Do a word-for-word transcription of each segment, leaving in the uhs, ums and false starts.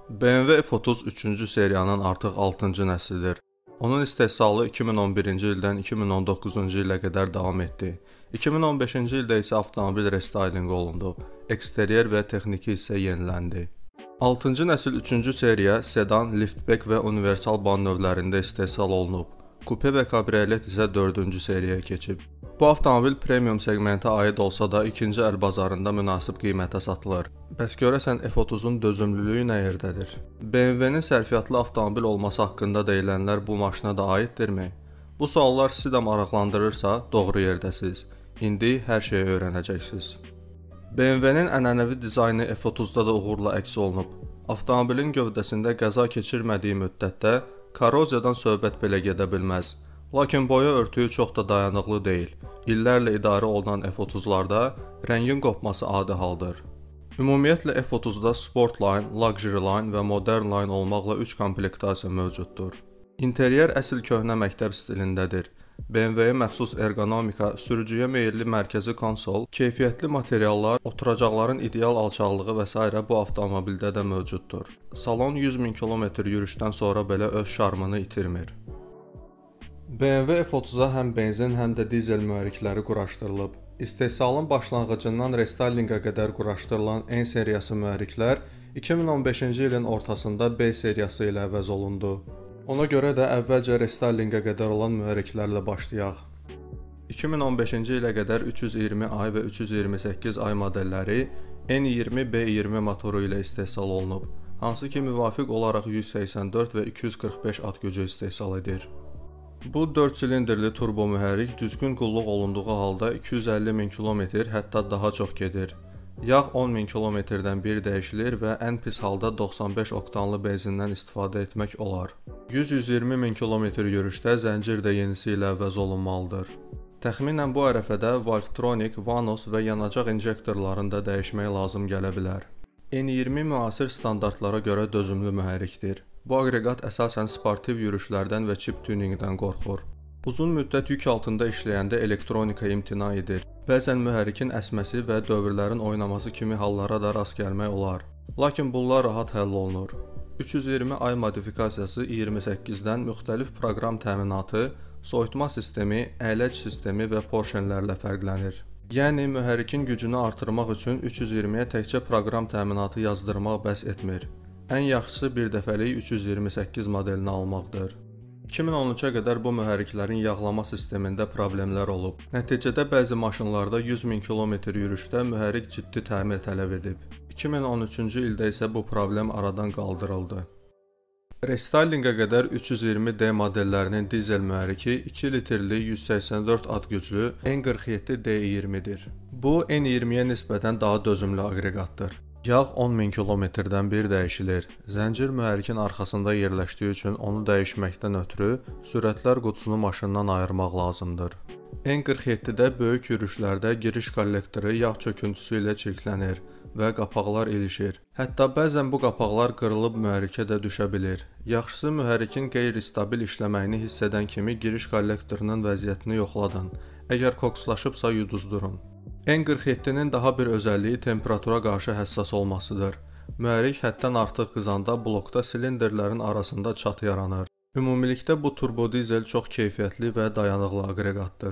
B M W F otuz üçüncü seriyanın artıq altıncı nəslidir. Onun istehsalı iki min on birinci ildən iki min on doqquzuncu ilə qədər davam etdi. iki min on beşinci ildə isə avtomobil restaylinqi olundu. Eksteryer və texniki hissə yeniləndi. altıncı nəsil üçüncü seriya sedan, liftbek və universal ban növlərində istehsal olunub. Kupe və kabriolet isə dördüncü seriyaya keçib. Bu avtomobil premium segmentə aid olsa da ikinci əl bazarında münasib qiymətə satılır. Bəs görəsən F otuzun dözümlülüyü nə yerdədir? B M W-nin sərfiyyatlı avtomobil olması haqqında deyilənlər bu maşına da aiddirmi? Bu suallar sizi də maraqlandırırsa, doğru yerdəsiz. İndi hər şeyi öyrənəcəksiniz. B M W-nin ənənəvi dizaynı F otuzda da uğurla əks olunub. Avtomobilin gövdəsində qəza keçirmədiyi müddətdə korroziyadan söhbət belə gedə bilməz. Lakin boya örtüyü çox da dayanıqlı deyil. İllərlə idarə olunan F otuzlarda rəngin qopması adi haldır. Ümumiyyətlə F otuzda Sportline, Luxury Line və Modern Line olmaqla üç komplektasiya mövcuddur. İnteryer əsl köhnə məktəb stilindədir. B M W-yə məxsus ergonomika, sürücüyə meyilli mərkəzi konsol, keyfiyyətli materiallar, oturacaqların ideal alçaqlığı və s. bu avtomobildə də mövcuddur. Salon yüz min kilometr yürüşdən sonra belə öz şarmını itirmir. B M W F otuza həm benzin, həm də dizel mühərrikləri quraşdırılıb. İstehsalın başlanğıcından restaylinqə qədər quraşdırılan N seriyası mühərriklər iki min on beşinci ilin ortasında B seriyası ilə əvəz olundu. Ona görə də əvvəlcə restaylinqə qədər olan mühərriklərlə başlayaq. iki min on beşinci ilə qədər üç yüz iyirmi ay və üç yüz iyirmi səkkiz ay modelləri N iyirmi B iyirmi motoru ilə istehsal olunub, hansı ki müvafiq olaraq yüz səksən dörd və iki yüz qırx beş at gücü istehsal edir. Bu dörd silindrli turbo mühərrik düzgün qulluq olunduğu halda iki yüz əlli min kilometr, hətta daha çox gedir. Yağ on min kilometrdən bir dəyişilir və ən pis halda doxsan beş oktanlı benzindən istifadə etmək olar. yüz yüz iyirmi min kilometr yürüşdə zəncir də yenisi ilə əvəz olunmalıdır. Təxminən bu ərəfədə Valvetronic, Vanos və yanacaq injektorlarını da dəyişmək lazım gələ bilər. N iyirmi müasir standartlara görə dözümlü mühərrikdir. Bu aqreqat əsasən sportiv yürüşlərdən və chip tuningdən qorxur. Uzun müddət yük altında işləyəndə elektronika imtina edir. Bəzən mühərrikin əsməsi və dövrlərin oynaması kimi hallara da rast gəlmək olar. Lakin bunlar rahat həll olunur. üç yüz iyirmi ay modifikasiyası iyirmi səkkizdən müxtəlif proqram təminatı, soyutma sistemi, əyləc sistemi və porşenlərlə fərqlənir. Yəni, mühərrikin gücünü artırmaq üçün üç yüz iyirmiyə təkcə proqram təminatı yazdırmaq bəs etmir. Ən yaxşısı bir dəfəlik üç yüz iyirmi səkkiz modelini almaqdır. iki min on üçə qədər bu mühərriklərin yağlama sistemində problemlər olub. Nəticədə bəzi maşınlarda yüz min kilometr yürüşdə mühərrik ciddi təmir tələb edib. iki min on üçüncü ildə isə bu problem aradan qaldırıldı. Restaylinqə qədər üç yüz iyirmi D modellərinin dizel mühərriki iki litrli yüz səksən dörd at güclü N qırx yeddi D iyirmidir. Bu N iyirmiyə nisbətən daha dözümlü aqreqatdır. Yağ on min kilometrdən bir dəyişilir. Zəncir mühərrikin arxasında yerləşdiyi üçün onu dəyişməkdən ötürü sürətlər qutusunu maşından ayırmaq lazımdır. N qırx yeddidə böyük yürüşlərdə giriş kollektoru yağ çöküntüsü ilə çirklənir və qapaqlar ilişir. Hətta bəzən bu qapaqlar qırılıb mühərrikə də düşə bilir. Yaxşısı mühərrikin qeyri-stabil işləməyini hiss edən kimi giriş kollektorunun vəziyyətini yoxladın. Əgər kokslaşıbsa yuduzdurun. N qırx yeddinin daha bir özəlliyi temperatura qarşı həssas olmasıdır. Mühərrik həddən artıq qızanda blokda silindrlərin arasında çat yaranır. Ümumilikdə bu turbodizel çox keyfiyyətli və dayanıqlı aqreqatdır.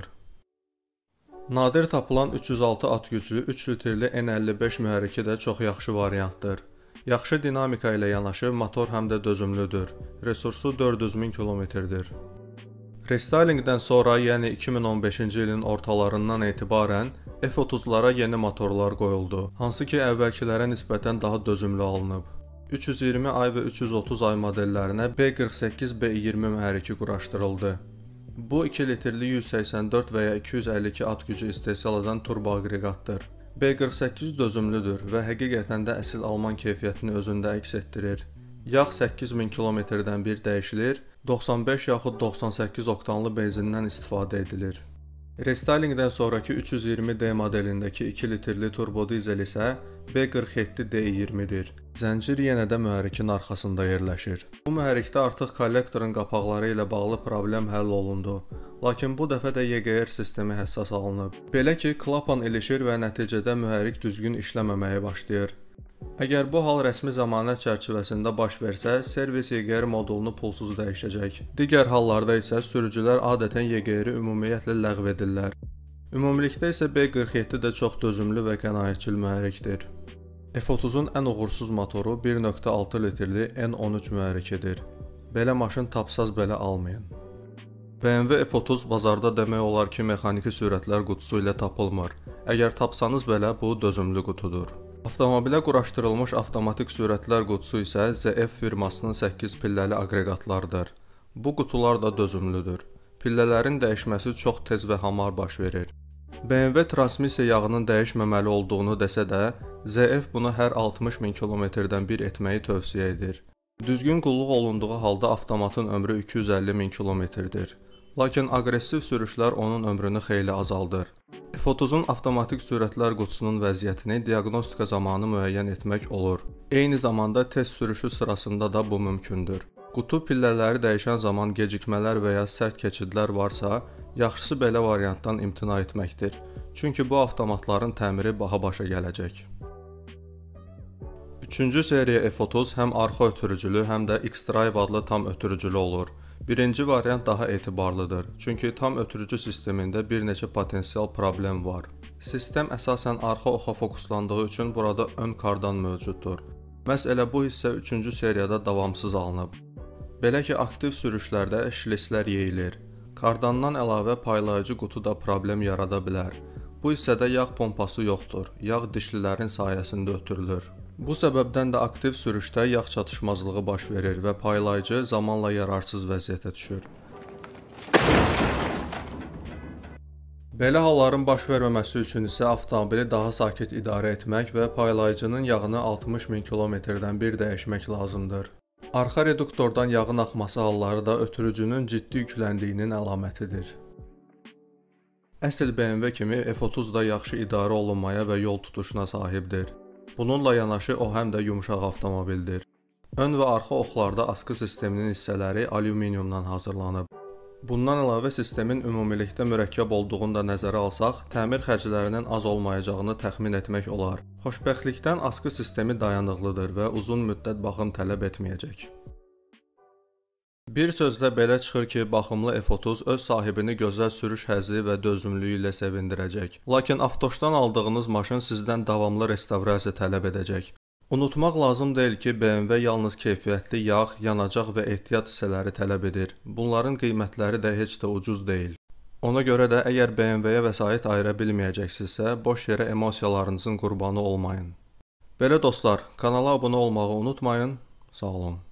Nadir tapılan üç yüz altı at güclü üç litrli N əlli beş mühərriki də çox yaxşı variantdır. Yaxşı dinamika ilə yanaşı motor həm də dözümlüdür. Resursu dörd yüz min kilometrdir. Restaylinqdən sonra, yəni iki min on beşinci ilin ortalarından etibarən F otuzlara yeni motorlar qoyuldu, hansı ki əvvəlkilərə nisbətən daha dözümlü alınıb. üç yüz iyirmi ay və üç yüz otuz ay modellərinə B qırx səkkiz B iyirmi mühərriki quraşdırıldı. Bu iki litrli yüz səksən dörd və ya iki yüz əlli iki at gücü istehsal edən turbo aqreqatdır. B qırx səkkiz dözümlüdür və həqiqətən də əsl alman keyfiyyətini özündə əks etdirir. Yağ səkkiz min kilometrdən bir dəyişilir, doxsan beş yaxud doxsan səkkiz oktanlı benzindən istifadə edilir. Restaylinqdən sonraki üç yüz iyirmi D modelindəki iki litrli turbo dizel isə B qırx yeddi D iyirmidir. Zəncir yenə də mühərrikin arxasında yerləşir. Bu mühərrikdə artıq kollektorun qapaqları ilə bağlı problem həll olundu. Lakin bu dəfə də Y G R sistemi həssas alınıb. Belə ki, klapan ilişir və nəticədə mühərrik düzgün işləməməyə başlayır. Əgər bu hal rəsmi zəmanət çərçivəsində baş versə, servis Y G R modulunu pulsuz dəyişəcək. Digər hallarda isə sürücülər adətən Y G R-i ümumiyyətlə ləğv edirlər. Ümumilikdə isə B qırx yeddi də çox dözümlü və qənaətçil mühərrikdir. F otuzun ən uğursuz motoru bir nöqtə altı litrli N on üç mühərrikidir. Belə maşın tapsaz belə almayın. B M W F otuz bazarda demək olar ki, mexaniki sürətlər qutusu ilə tapılmır. Əgər tapsanız belə bu dözümlü qutudur. Avtomobilə quraşdırılmış avtomatik sürətlər qutusu isə Z F firmasının səkkiz pilləli aqreqatlardır. Bu qutular da dözümlüdür. Pillələrin dəyişməsi çox tez və hamar baş verir. B M W transmisiya yağının dəyişməməli olduğunu desə də, Z F bunu hər altmış min kilometrdən bir etməyi tövsiyə edir. Düzgün qulluq olunduğu halda avtomatın ömrü iki yüz əlli min kilometrdir. Lakin aqressiv sürüşlər onun ömrünü xeyli azaldır. F otuzun avtomatik sürətlər qutusunun vəziyyətini diaqnostika zamanı müəyyən etmək olur. Eyni zamanda test sürüşü sırasında da bu mümkündür. Qutu pillələri dəyişən zaman gecikmələr və ya sərt keçidlər varsa, yaxşısı belə variantdan imtina etməkdir. Çünki bu avtomatların təmiri baha başa gələcək. Üçüncü seriya F otuz həm arxa ötürücülü, həm də X-Drive adlı tam ötürücülü olur. Birinci variant daha etibarlıdır, çünki tam ötürücü sistemində bir neçə potensial problem var. Sistem əsasən arxa oxa fokuslandığı üçün burada ön kardan mövcuddur. Məhz elə bu hissə üçüncü seriyada davamsız alınıb. Belə ki, aktiv sürüşlərdə şlislər yeyilir. Kardandan əlavə paylayıcı qutu da problem yarada bilər. Bu hissədə yağ pompası yoxdur, yağ dişlilərin sayəsində ötürülür. Bu səbəbdən də aktiv sürüşdə yağ çatışmazlığı baş verir və paylayıcı zamanla yararsız vəziyyətə düşür. Belə halların baş verməməsi üçün isə avtomobili daha sakit idarə etmək və paylayıcının yağını altmış min kilometrdən bir dəyişmək lazımdır. Arxa reduktordan yağın axması halları da ötürücünün ciddi yükləndiyinin əlamətidir. Əsl B M W kimi F otuz da yaxşı idarə olunmaya və yol tutuşuna sahibdir. Bununla yanaşı o həm də yumşaq avtomobildir. Ön və arxa oxlarda askı sisteminin hissələri alüminiumdan hazırlanıb. Bundan əlavə sistemin ümumilikdə mürəkkəb olduğunu da nəzərə alsaq, təmir xərclərinin az olmayacağını təxmin etmək olar. Xoşbəxtlikdən askı sistemi dayanıqlıdır və uzun müddət baxım tələb etməyəcək. Bir sözlə belə çıxır ki, baxımlı F otuz öz sahibini gözəl sürüş həzzi və dözümlüyü ilə sevindirəcək. Lakin avtoşdan aldığınız maşın sizdən davamlı restavrasiya tələb edəcək. Unutmaq lazım deyil ki, B M W yalnız keyfiyyətli yağ, yanacaq və ehtiyat hissələri tələb edir. Bunların qiymətləri də heç də ucuz deyil. Ona görə də əgər B M W-yə vəsait ayıra bilməyəcəksinizsə, boş yerə emosiyalarınızın qurbanı olmayın. Belə dostlar, kanala abunə olmağı unutmayın. Sağ olun.